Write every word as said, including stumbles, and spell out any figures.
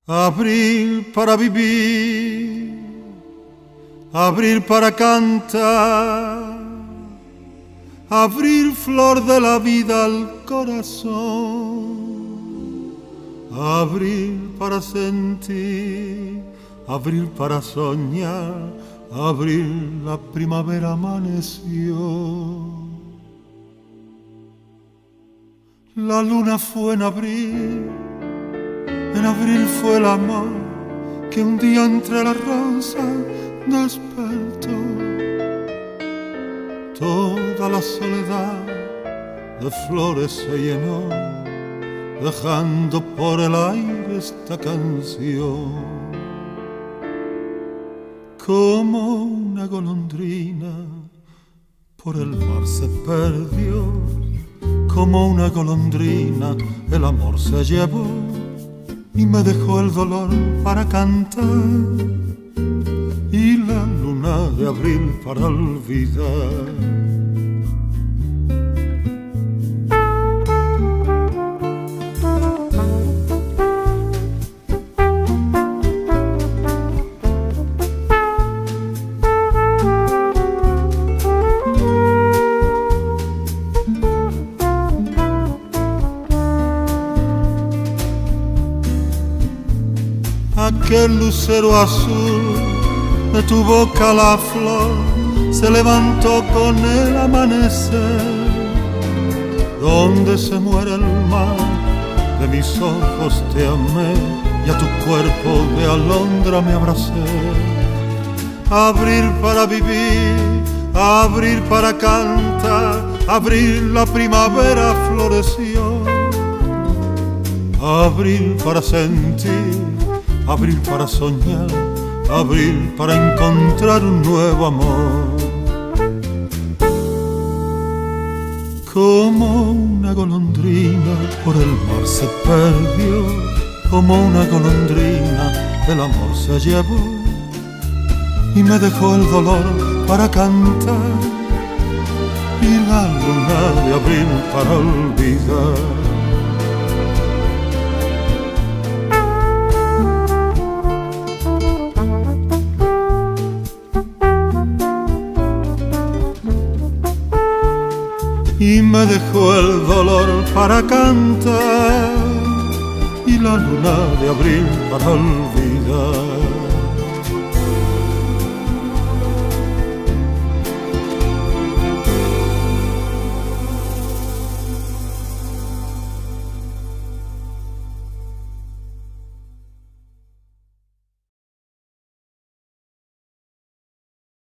Abril para vivir, abril para cantar, abril flor de la vida al corazón, abril para sentir, abril para soñar, abril la primavera amaneció. La luna fue en abril, en abril fue el amor que un día entre las rosas despertó. Toda la soledad de flores se llenó, dejando por el aire esta canción. Como una golondrina por el mar se perdió, como una golondrina el amor se llevó y me dejó el dolor para cantar y la luna de abril para olvidar. Aquel lucero azul de tu boca la flor se levantó con el amanecer. Donde se muere el mar, de mis ojos te amé y a tu cuerpo de alondra me abracé. Abril para vivir, abril para cantar, abril la primavera floreció. Abril para sentir, abril para soñar, abril para encontrar un nuevo amor. Como una golondrina por el mar se perdió, como una golondrina el amor se llevó y me dejó el dolor para cantar y la luna de abril para olvidar. Y me dejó el dolor para cantar y la luna de abril para olvidar.